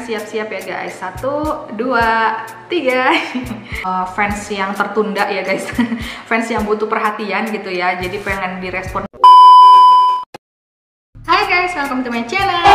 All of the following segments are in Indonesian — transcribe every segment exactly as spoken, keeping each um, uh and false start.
siap-siap ya guys. Satu, dua, tiga. uh, Fans yang tertunda ya guys. Fans yang butuh perhatian gitu ya. Jadi pengen direspon. Hai guys, welcome to my channel.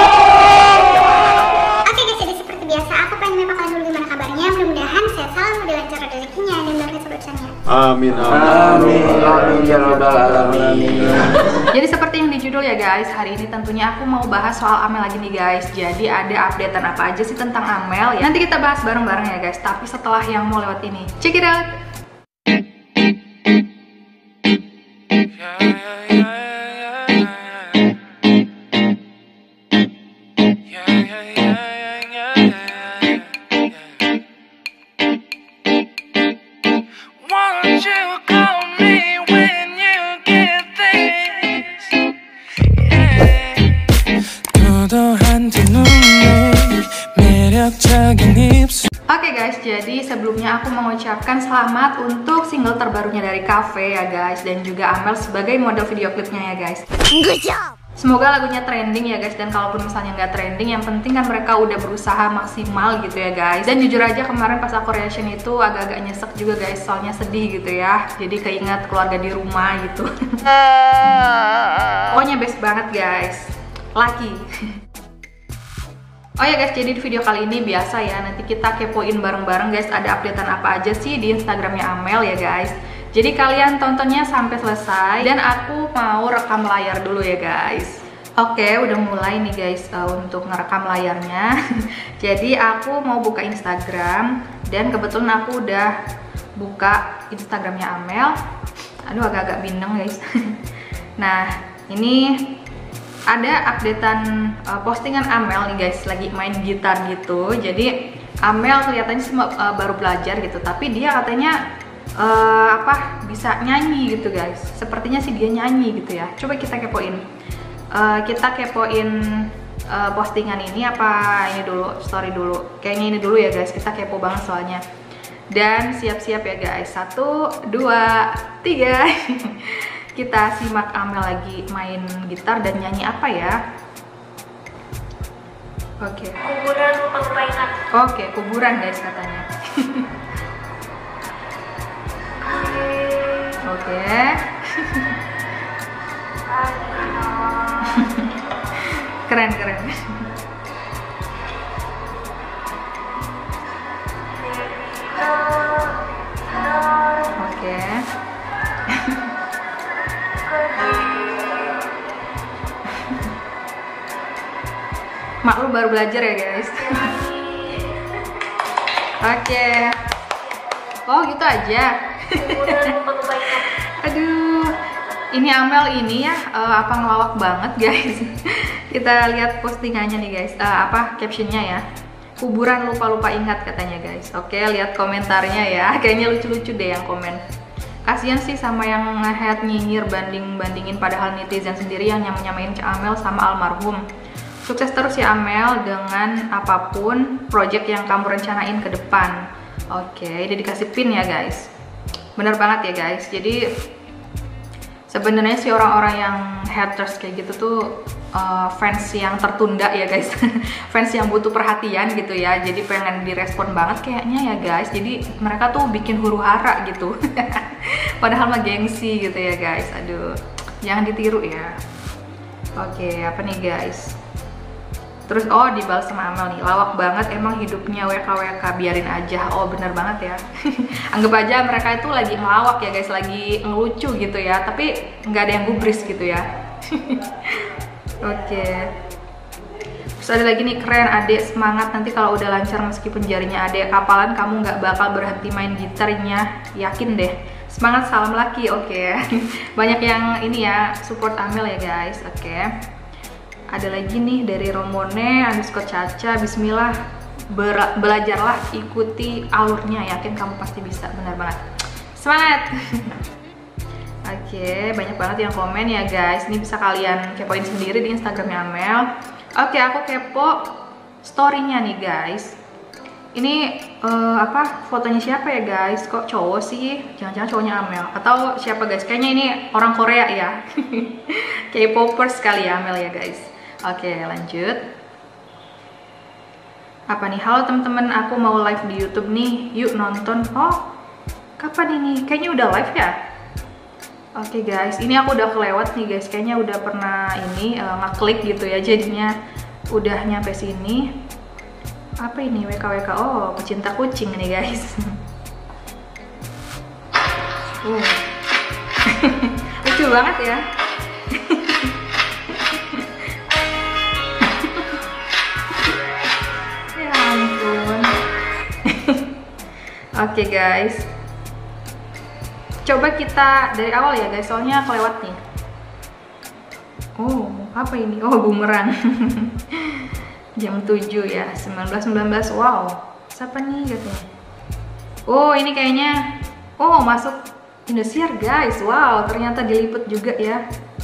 Oke guys, jadi seperti biasa aku pengen menyapa kalian dulu gimana kabarnya. Mudah-mudahan sehat selalu, dilancarkan rezekinya dan berkah keberkahannya. Amin amin amin ya rabbal alamin. Jadi seperti yang di judul ya guys, hari ini tentunya aku mau bahas soal Amel lagi nih guys. Jadi ada updatean apa aja sih tentang Amel ya. Nanti kita bahas bareng-bareng ya guys. Tapi setelah yang mau lewat ini, check it out. Oke okay guys, jadi sebelumnya aku mengucapkan selamat untuk single terbarunya dari Cafe ya guys, dan juga Amel sebagai model video klipnya ya guys. Good job. Semoga lagunya trending ya guys, dan kalaupun misalnya nggak trending, yang penting kan mereka udah berusaha maksimal gitu ya guys. Dan jujur aja kemarin pas aku reaction itu agak-agak nyesek juga guys, soalnya sedih gitu ya. Jadi keinget keluarga di rumah gitu. Pokoknya best banget guys, lucky. Oh ya guys, jadi di video kali ini biasa ya, nanti kita kepoin bareng-bareng guys, ada updatean apa aja sih di Instagramnya Amel ya guys. Jadi kalian tontonnya sampai selesai, dan aku mau rekam layar dulu ya guys. Oke, udah mulai nih guys uh, untuk ngerekam layarnya. Jadi aku mau buka Instagram, dan kebetulan aku udah buka Instagramnya Amel. Aduh, agak-agak bindeng guys. Nah, ini ada updatean uh, postingan Amel nih guys, lagi main gitar gitu. Jadi Amel kelihatannya semua uh, baru belajar gitu, tapi dia katanya uh, apa bisa nyanyi gitu guys. Sepertinya sih dia nyanyi gitu ya. Coba kita kepoin. Uh, kita kepoin uh, postingan ini apa ini dulu, story dulu. Kayaknya ini dulu ya guys. Kita kepo banget soalnya. Dan siap-siap ya guys. Satu, dua, tiga. Kita simak Amel lagi main gitar dan nyanyi apa ya? Oke. Okay. Kuburan lupa-lupa ingat. Oke, okay, kuburan guys katanya. Oke. Okay. Keren keren. Oke. Okay. Mak lu baru belajar ya guys. Oke. Okay. Oh gitu aja. Aduh, ini Amel ini ya uh, apa ngelawak banget guys. Kita lihat postingannya nih guys. Uh, apa captionnya ya? Kuburan lupa-lupa ingat katanya guys. Oke, okay, lihat komentarnya ya. Kayaknya lucu-lucu deh yang komen. Kasian sih sama yang nge-head nyinyir banding-bandingin, padahal netizen sendiri yang nyamain Amel sama almarhum. Sukses terus ya Amel dengan apapun project yang kamu rencanain ke depan. Oke, okay, dia dikasih pin ya guys. Bener banget ya guys. Jadi sebenarnya sih orang-orang yang haters kayak gitu tuh uh, fans yang tertunda ya guys. Fans yang butuh perhatian gitu ya. Jadi pengen direspon banget kayaknya ya guys. Jadi mereka tuh bikin huru-hara gitu. Padahal mah gengsi gitu ya guys. Aduh, jangan ditiru ya. Oke, okay, apa nih guys? Terus oh dibalas sama Amel nih, lawak banget emang hidupnya W K W K, biarin aja. Oh bener banget ya. Anggap aja mereka itu lagi ngelawak ya guys, lagi ngelucu gitu ya, tapi nggak ada yang gubris gitu ya. Oke. Okay. Terus ada lagi nih, keren adek, semangat nanti kalau udah lancar meskipun jarinya adek kapalan kamu nggak bakal berhenti main gitarnya, yakin deh. Semangat, salam laki. Oke. Okay. Banyak yang ini ya support Amel ya guys. Oke. Okay. Ada lagi nih dari Romone underscore Caca, bismillah, belajarlah, ikuti alurnya, yakin kamu pasti bisa. Benar banget, semangat. Oke, okay, banyak banget yang komen ya guys. Ini bisa kalian kepoin sendiri di Instagramnya Amel. Oke, okay, aku kepo storynya nih guys. Ini uh, apa fotonya siapa ya guys? Kok cowok sih? Jangan-jangan cowoknya Amel atau siapa guys? Kayaknya ini orang Korea ya. K-popers kali ya Amel ya guys. Oke, lanjut. Apa nih? Halo teman-teman, aku mau live di YouTube nih. Yuk nonton. Oh, kapan ini? Kayaknya udah live ya? Oke okay guys, ini aku udah kelewat nih guys. Kayaknya udah pernah ini uh, ngeklik gitu ya. Jadinya udah nyampe sini. Apa ini? W K W K. Oh, pecinta kucing nih guys. uh. Lucu banget ya. Oke okay guys, coba kita dari awal ya guys, soalnya kelewat nih. Oh, apa ini? Oh, bumerang. Jam tujuh ya, sembilan belas sembilan belas. Wow, siapa nih katanya? Oh, ini kayaknya, oh masuk Indosiar guys. Wow, ternyata diliput juga ya.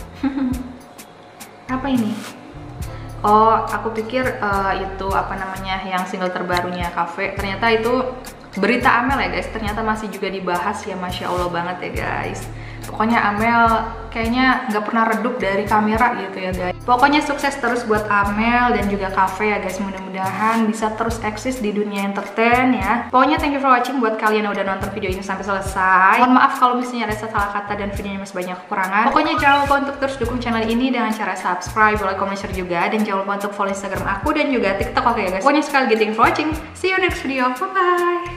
Apa ini? Oh, aku pikir uh, itu apa namanya, yang single terbarunya Cafe. Ternyata itu berita Amel ya guys, ternyata masih juga dibahas ya. Masya Allah banget ya guys. Pokoknya Amel kayaknya nggak pernah redup dari kamera gitu ya guys. Pokoknya sukses terus buat Amel dan juga Cafe ya guys. Mudah-mudahan bisa terus eksis di dunia entertain ya. Pokoknya thank you for watching buat kalian yang udah nonton video ini sampai selesai. Mohon maaf kalau misalnya ada salah kata dan videonya masih banyak kekurangan. Pokoknya jangan lupa untuk terus dukung channel ini dengan cara subscribe, like, comment, share juga. Dan jangan lupa untuk follow Instagram aku dan juga TikTok, oke ya guys. Pokoknya sekali lagi thank you for watching. See you next video. Bye bye.